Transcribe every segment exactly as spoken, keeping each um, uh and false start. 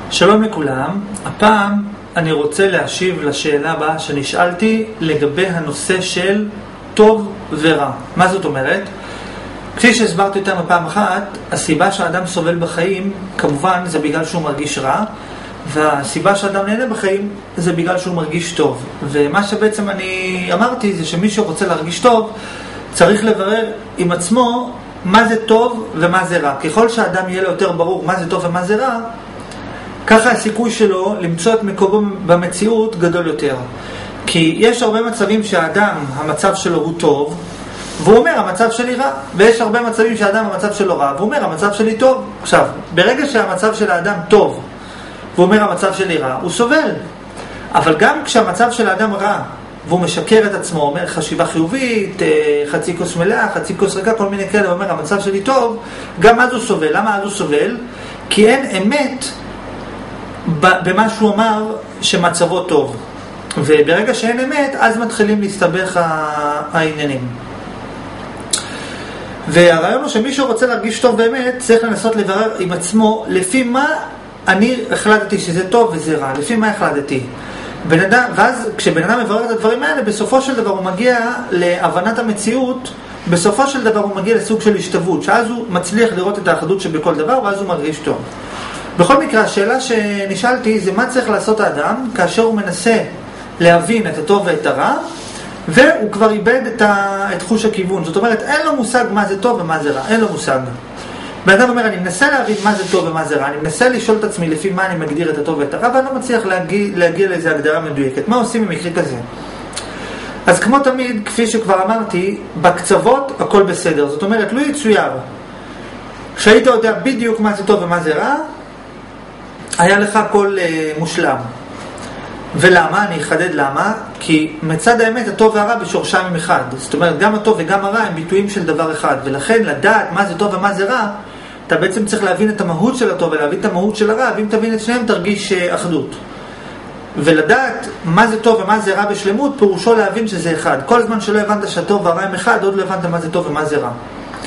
שלום לכולם, הפעם אני רוצה להשיב לשאלה הבאה שנשאלתי לגבי הנושא של טוב ורע. מה זאת אומרת? כפי שהסברתי אותם בפעם אחת, הסיבה שהאדם סובל בחיים, כמובן זה בגלל שהוא מרגיש רע, והסיבה שהאדם נהנה בחיים זה בגלל שהוא מרגיש טוב. ומה שבעצם אני אמרתי זה שמי שרוצה להרגיש טוב צריך לברר עם עצמו מה זה טוב ומה זה רע. ככל שהאדם יהיה לו יותר ברור מה זה טוב ומה זה רע, ככה הסיכוי שלו למצוא את מקומו במציאות גדול יותר. כי יש הרבה מצבים שהאדם, המצב שלו הוא טוב, והוא אומר המצב שלי רע, ויש הרבה מצבים שהאדם המצב שלו רע, והוא אומר המצב שלי טוב. עכשיו, ברגע שהמצב של האדם טוב, והוא אומר המצב שלי רע, הוא סובל. אבל גם כשהמצב של האדם רע, והוא משקר את עצמו, אומר חשיבה חיובית, חצי כוס מלאה, חצי כוס ריקה, כל מיני כאלה, הוא אומר המצב שלי טוב, גם אז הוא סובל. למה אז הוא סובל? כי אין אמת במה שהוא אמר שמצבו טוב. וברגע שאין אמת, אז מתחילים להסתבך העניינים. והרעיון הוא שמישהו רוצה להרגיש טוב באמת, צריך לנסות לברר עם עצמו לפי מה אני החלטתי שזה טוב וזה רע, לפי מה החלטתי. בן אדם, ואז כשבן אדם מברר את הדברים האלה, בסופו של דבר הוא מגיע להבנת המציאות, בסופו של דבר הוא מגיע לסוג של השתוות, שאז הוא מצליח לראות את האחדות שבכל דבר, ואז הוא מרגיש טוב. בכל מקרה, השאלה שנשאלתי זה מה צריך לעשות האדם כאשר הוא מנסה להבין את הטוב ואת הרע, והוא כבר איבד את, ה... את חוש הכיוון. זאת אומרת, אין לו מושג מה זה טוב ומה זה רע, אין לו מושג. בן אדם אומר, אני מנסה להבין מה זה טוב ומה זה רע, אני מנסה לשאול את עצמי לפי מה אני מגדיר את הטוב ואת הרע, ואני לא מצליח להגיע, להגיע לאיזו הגדרה מדויקת. מה עושים במקרה כזה? אז כמו תמיד, כפי שכבר אמרתי, בקצוות הכל בסדר. זאת אומרת, לא יצויר שהיית יודע בדיוק מה זה טוב ומה זה רע, היה לך הכל אה, מושלם. ולמה? אני אחדד למה. כי מצד האמת הטוב והרע בשורשם הם אחד. זאת אומרת, גם הטוב וגם הרע הם ביטויים של דבר אחד. ולכן לדעת מה זה טוב ומה זה רע, אתה בעצם צריך להבין את המהות של הטוב ולהבין את המהות של הרע, ואם תבין את שניהם תרגיש אה, אחדות. ולדעת מה זה טוב ומה זה רע בשלמות, פירושו להבין שזה אחד. כל זמן שלא הבנת שהטוב והרע הם אחד, עוד לא הבנת מה זה טוב ומה זה רע.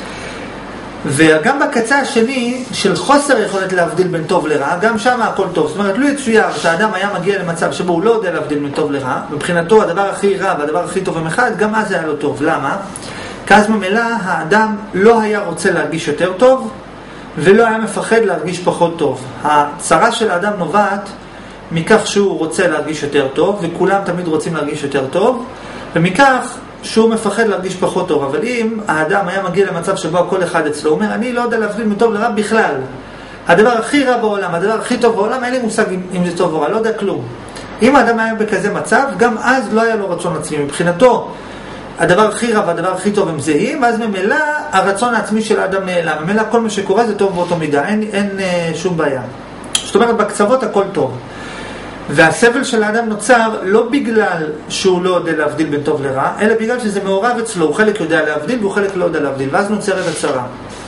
וגם בקצה השני של חוסר יכולת להבדיל בין טוב לרע, גם שם הכל טוב. זאת אומרת, לא יצויר שהאדם היה מגיע למצב שבו הוא לא יודע להבדיל בין טוב לרע, מבחינתו הדבר הכי רע והדבר הכי טוב הם אחד, גם אז היה לו טוב. למה? כי אז ממילא האדם לא היה רוצה להרגיש יותר טוב, ולא היה מפחד להרגיש פחות טוב. הצרה של האדם נובעת מכך שהוא רוצה להרגיש יותר טוב, וכולם תמיד רוצים להרגיש יותר טוב, ומכך שהוא מפחד להרגיש פחות טוב. אבל אם האדם היה מגיע למצב שבו כל אחד אצלו אומר, אני לא יודע להבדיל מטוב לרע בכלל, הדבר הכי רע בעולם, הדבר הכי טוב בעולם, אין לי מושג אם זה טוב או רע, לא יודע כלום. אם האדם היה בכזה מצב, גם אז לא היה לו רצון עצמי. מבחינתו הדבר הכי רע והדבר הכי טוב הם זהים, ואז ממילא הרצון העצמי של האדם נעלם. ממילא כל מה שקורה זה טוב באותו מידה, אין, אין אה, שום בעיה. זאת אומרת, בקצוות הכל טוב. והסבל של האדם נוצר לא בגלל שהוא לא יודע להבדיל בין טוב לרע, אלא בגלל שזה מעורב אצלו, הוא חלק יודע להבדיל והוא חלק לא יודע להבדיל, ואז נוצרת הצרה.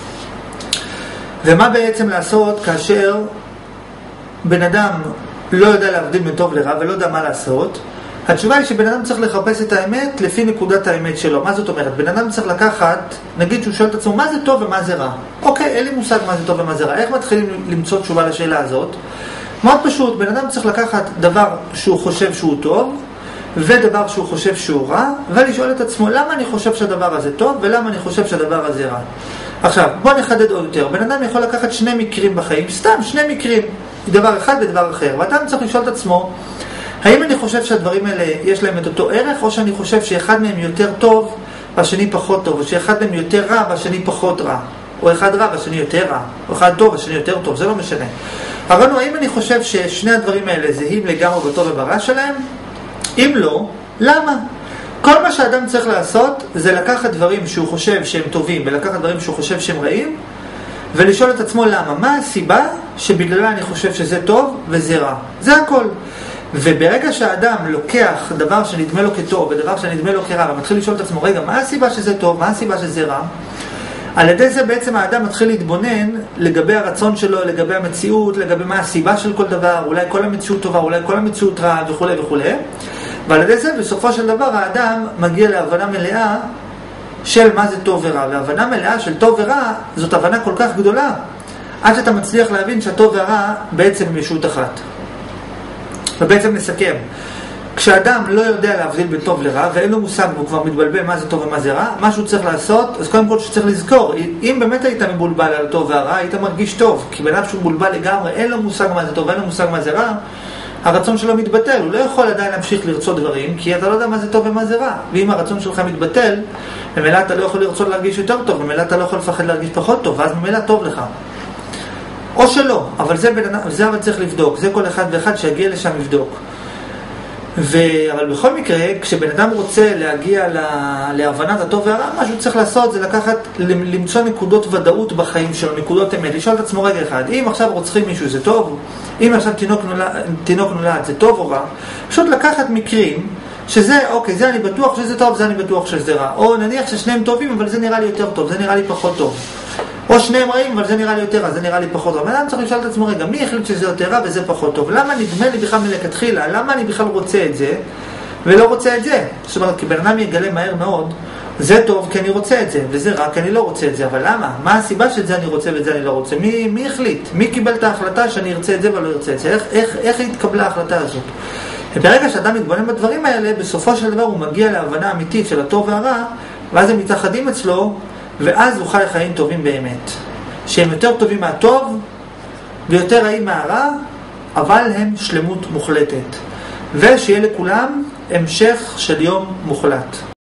ומה בעצם לעשות כאשר בן אדם לא יודע להבדיל בין טוב לרע ולא יודע מה לעשות? התשובה היא שבן אדם צריך לחפש את האמת לפי נקודת האמת שלו. מה זאת אומרת? בן אדם צריך לקחת, נגיד שהוא שואל את עצמו מה זה טוב ומה זה רע. אוקיי, אין לי מושג מה זה טוב ומה זה רע. איך מתחילים למצוא תשובה לשאלה הזאת? מאוד פשוט, בן אדם צריך לקחת דבר שהוא חושב שהוא טוב ודבר שהוא חושב שהוא רע, ולשאול את עצמו למה אני חושב שהדבר הזה טוב ולמה אני חושב שהדבר הזה רע. עכשיו, בוא נחדד עוד יותר. בן אדם יכול לקחת שני מקרים בחיים, סתם שני מקרים, דבר אחד ודבר אחר, ואדם צריך לשאול את עצמו האם אני חושב שהדברים האלה יש להם את אותו ערך, או שאני חושב שאחד מהם יותר טוב והשני פחות טוב, או שאחד מהם יותר רע והשני פחות רע, או אחד רע והשני יותר רע, או אחד טוב והשני יותר טוב, זה לא משנה. אבל האם אני חושב ששני הדברים האלה זהים לגמרי בטוב וברע שלהם? אם לא, למה? כל מה שאדם צריך לעשות זה לקחת דברים שהוא חושב שהם טובים ולקחת דברים שהוא חושב שהם רעים, ולשאול את עצמו למה, מה הסיבה שבגללה אני חושב שזה טוב וזה רע. זה הכל. וברגע שהאדם לוקח דבר שנדמה לו כטוב ודבר שנדמה לו כרע ומתחיל לשאול את עצמו, רגע, מה הסיבה שזה טוב, מה הסיבה שזה רע? על ידי זה בעצם האדם מתחיל להתבונן לגבי הרצון שלו, לגבי המציאות, לגבי מה הסיבה של כל דבר, אולי כל המציאות טובה, אולי כל המציאות רעה וכו' וכו'. ועל ידי זה בסופו של דבר האדם מגיע להבנה מלאה של מה זה טוב ורע. והבנה מלאה של טוב ורע זאת הבנה כל כך גדולה עד שאתה מצליח להבין שהטוב והרע בעצם הם ישות אחת. ובעצם נסכם, כשאדם לא יודע להבדיל בין טוב לרע, ואין לו מושג והוא כבר מתבלבל מה זה טוב ומה זה רע, מה שהוא צריך לעשות, אז קודם כל שצריך לזכור, אם באמת היית מבולבל על טוב והרע, היית מרגיש טוב, כי בן אדם שהוא מבולבל לגמרי, אין לו מושג מה זה טוב ואין לו מושג מה זה רע, הרצון שלו מתבטל, הוא לא יכול עדיין להמשיך לרצות דברים, כי אתה לא יודע מה זה טוב ומה זה רע. ואם הרצון שלך מתבטל, ממילא אתה לא יכול לרצות להרגיש יותר טוב, ממילא אתה לא יכול לפחד להרגיש פחות טוב, ואז ממילא טוב לך. או שלא, אבל זה, בן, זה אבל צריך לבדוק, זה כל אחד ואחד שיגיע לשם לבדוק. ו... אבל בכל מקרה, כשבן אדם רוצה להגיע לה... להבנת הטוב והרע, מה שהוא צריך לעשות זה לקחת, למצוא נקודות ודאות בחיים שלו, נקודות אמת, לשאול את עצמו רגע אחד, אם עכשיו רוצחים מישהו זה טוב, אם עכשיו תינוק נולד, תינוק נולד זה טוב או רע, פשוט לקחת מקרים שזה, אוקיי, זה אני בטוח שזה טוב, זה אני בטוח שזה רע, או נניח ששניהם טובים, אבל זה נראה לי יותר טוב, זה נראה לי פחות טוב, או שניהם רעים, אבל זה נראה לי יותר רע, זה נראה לי פחות רע. ואדם צריך לשאול את עצמו, רגע, מי החליט שזה יותר רע וזה פחות טוב? למה נדמה לי בכלל מלכתחילה? למה אני בכלל רוצה את זה ולא רוצה את זה? זאת אומרת, כי בן אדם יגלה מהר מאוד, זה טוב כי אני רוצה את זה, וזה רע כי אני לא רוצה את זה. אבל למה? מה הסיבה שזה אני רוצה ואת זה אני לא רוצה? מי, מי החליט? מי קיבל את ההחלטה שאני ארצה את זה ולא ארצה את זה? איך, איך, איך התקבלה ההחלטה הזאת? וברגע שאדם מתבונן בדברים האלה, בסופו של דבר הוא מגיע להבנה אמיתית של הטוב והרע, ואז הם מתאחדים אצלו, ואז הוא חי לחיים טובים באמת. שהם יותר טובים מהטוב, ויותר רעים מהרע, אבל הם שלמות מוחלטת. ושיהיה לכולם המשך של יום מוחלט.